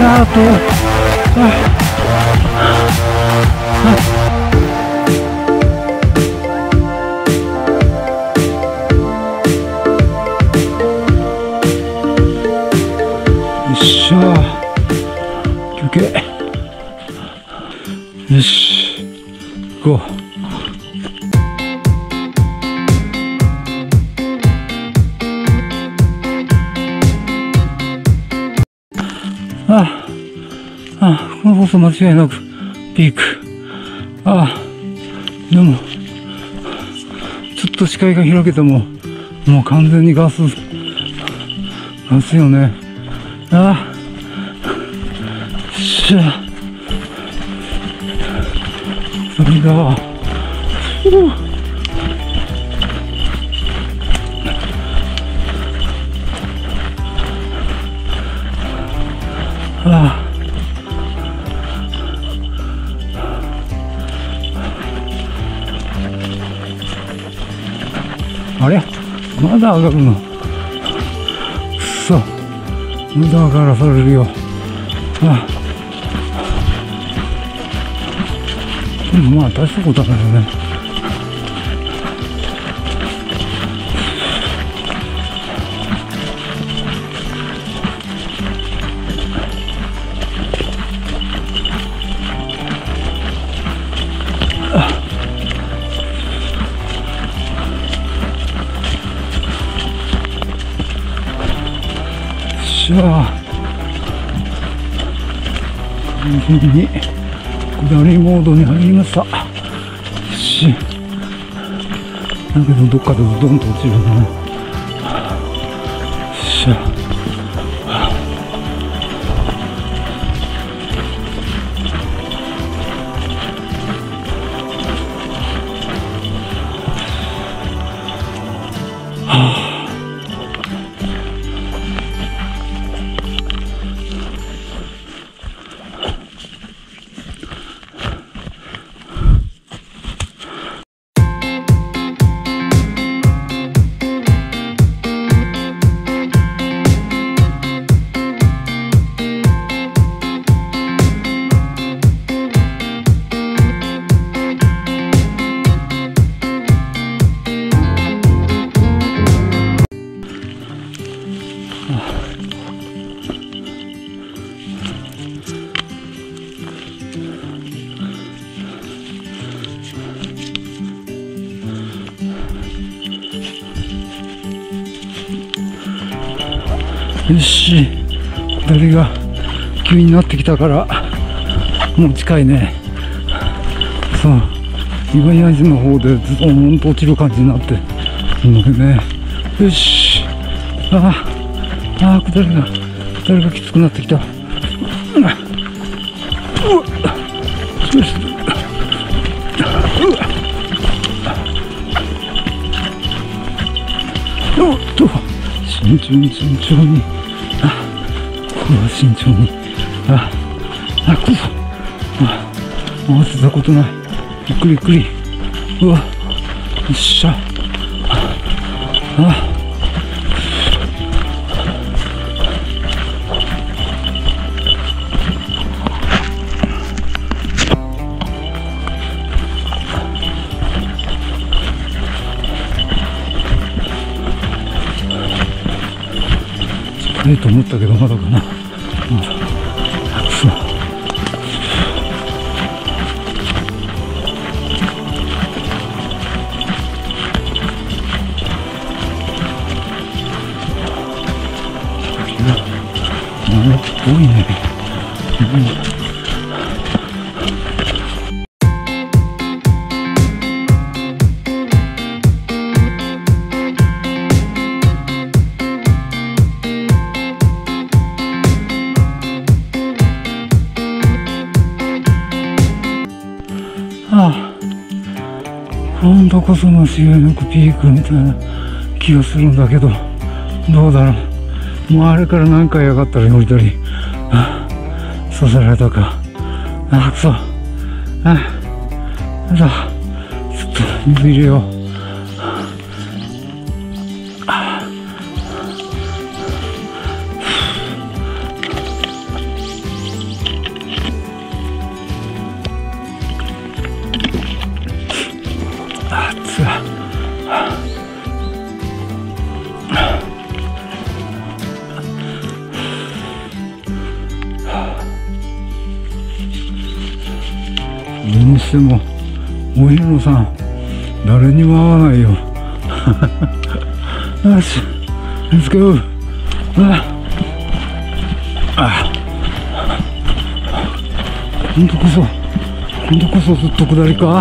あと、よっしゃー、休憩。よし、行こう。このコース間違いなくピーク。でも、ちょっと視界が開けても、もう完全にガスよね。よっしゃ。それだ。あれまだ上がるの。くそ、まだ上がらされるよ。でもまあ大したことはないよね。完全に下りモードに入りました。よし。だけどどっかでズドンと落ちるな。よっしゃ。よし、下りが急になってきたからもう近いね。そう、岩井橋の方でズドンと落ちる感じになってるのでね。よし、下りがきつくなってきた。よし、おっと、慎重に慎重に。合わせたことない。ゆっくりゆっくり。うわ、よっしゃ。近いと思ったけどまだかな。多いね。今度こそ間違いなくピークみたいな気がするんだけど、どうだろう。もうあれから何回上がったり降りたりさせられたか。くそ。ちょっと水入れよう。 してもお遍路さん誰にも会わないよ。よし、レッツゴー。今度こそずっと下りか。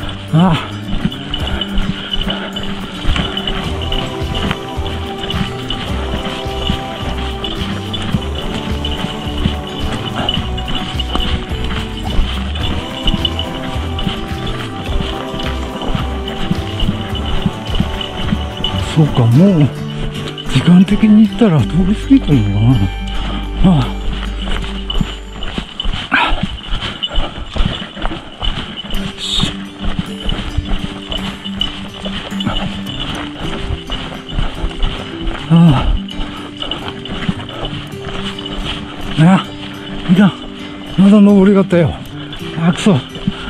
そうか、もう時間的に言ったら通り過ぎてるのかな。いた、まだ登りがあったよ。くそ。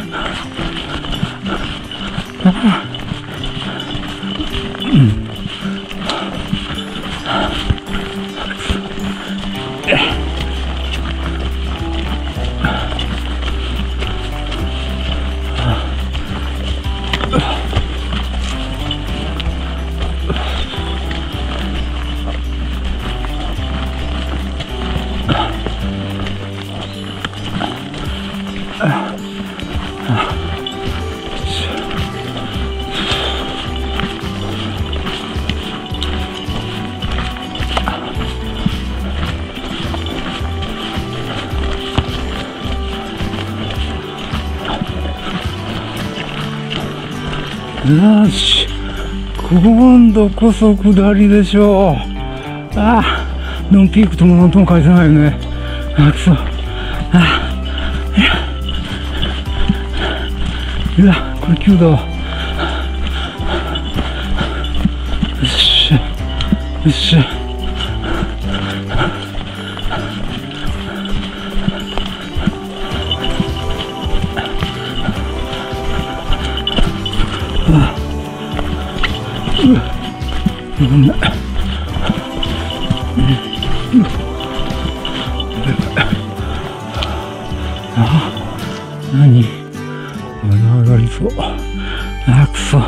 よし、今度こそ下りでしょう。でもピークともなんとも返せないよね。くそ。うわ、これ急だわ。よしよし。なんだ。何？まだ上がりそう。くそ。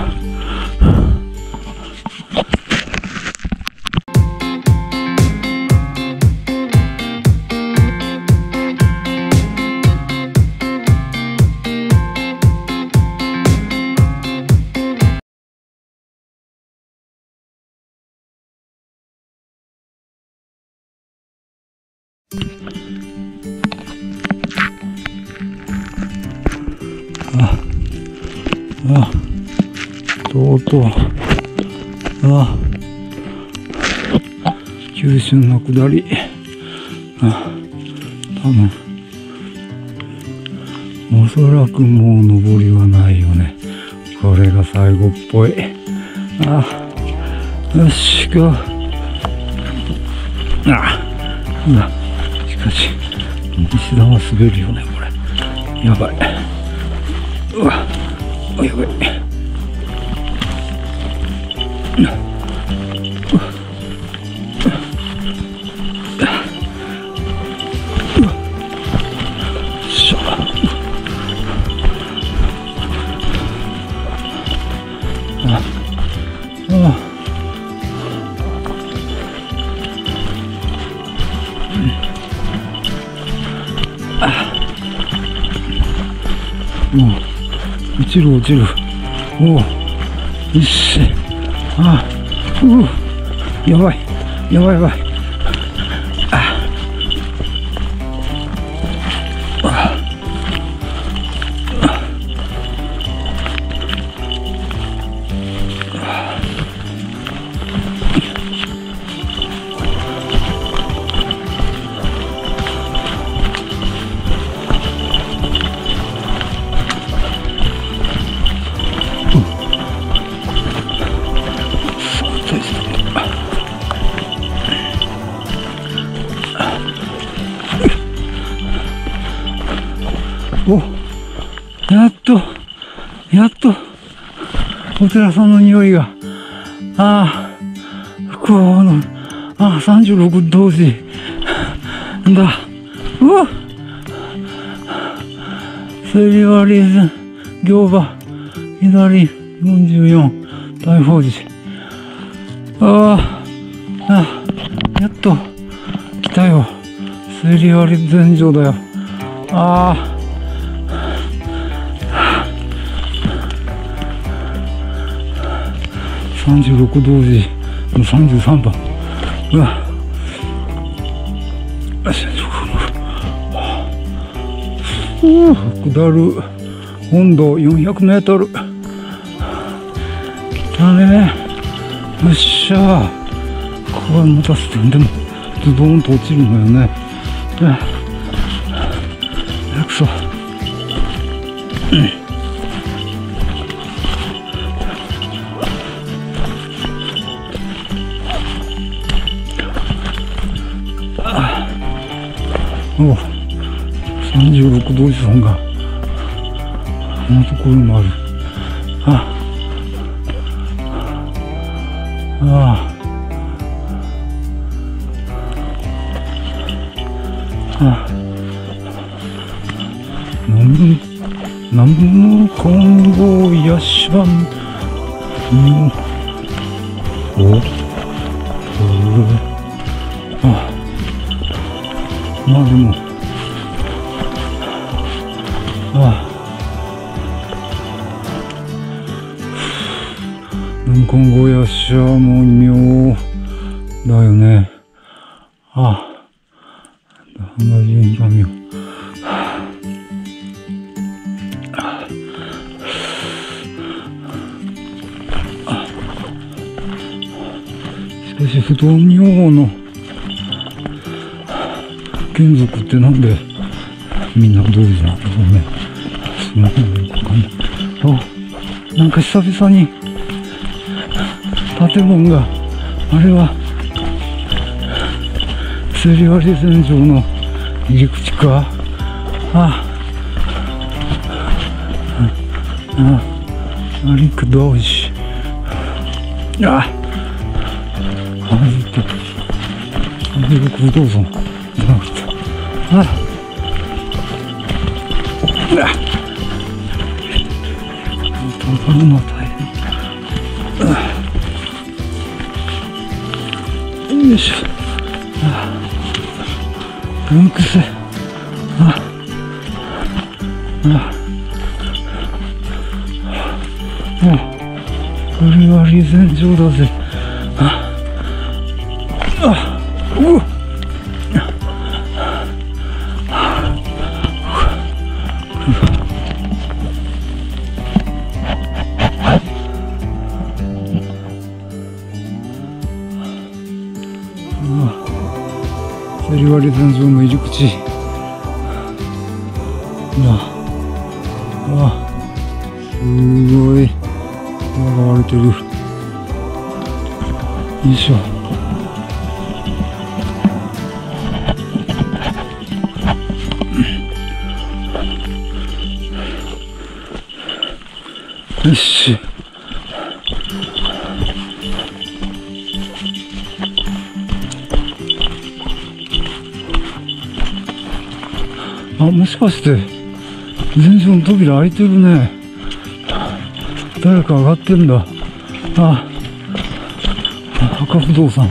とうとう急峻な下り。多分おそらくもう登りはないよね。これが最後っぽい。よし、行くよ。しかし石段は滑るよね、これ。やばい。やばい。落ちる落ちる。よし。やばいやばいやばい。やっとお寺さんの匂いが、福岡の36同士だ。セリワリーズ行場、左44、大宝寺。やっと来たよ。水利割全場だよ。36同時の33番。下る温度400メートル。来たね。よっしゃ。ここは持たせて、でもズドーンと落ちるのよね。くそ。おう、36度おじさんがこのところにもある。南無金剛ヤシバン。まあでも南無金剛ヤシはもう妙だよね。ハンガリーンが妙。しかし不動明王の眷属ってなんでみんな同時なんだろうね。すみません、よくわかんない。なんか久々に建物が、あれは水利割全場の入り口か。リドーシ。不動産じゃなくて。登るのは大変。よいしょ。うんくせ。これは利前場だぜ。水利割全場の入り口。すごい川が割れてる。よいしょ。よし。もしかして全場の扉開いてるね。誰か上がってんだ。赤不動産。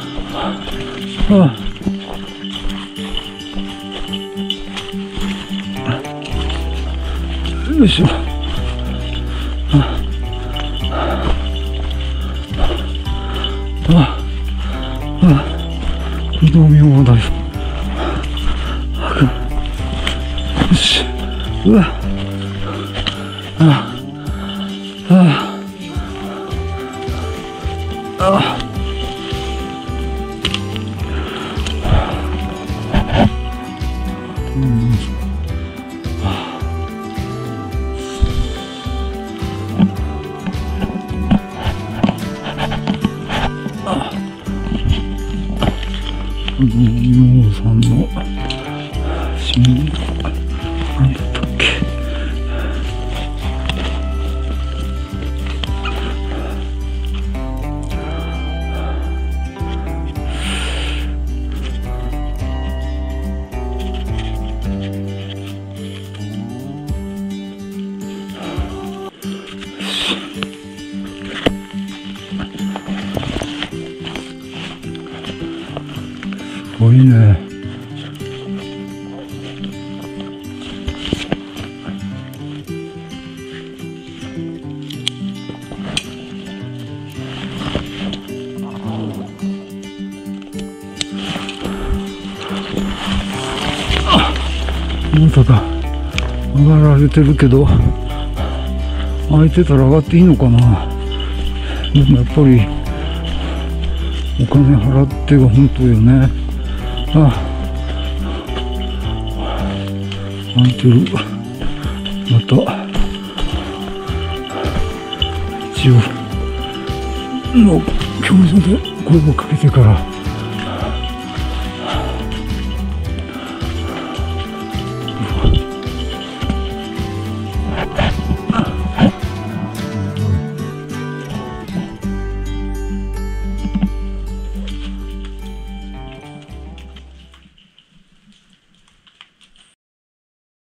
よいしょ。不動明王だよ。よし。不動明王さんのシミなんだったっけ。 ごいね。まさか上がられてるけど、空いてたら上がっていいのかな。でもやっぱりお金払ってが本当よね。空いてる。また一応の教授で声をかけてから